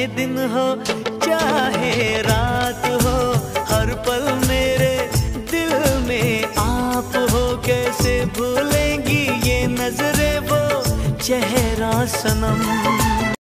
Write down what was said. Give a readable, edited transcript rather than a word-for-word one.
दिन हो चाहे रात हो, हर पल मेरे दिल में आप हो। कैसे भूलेंगी ये नजरे वो चेहरा सनम।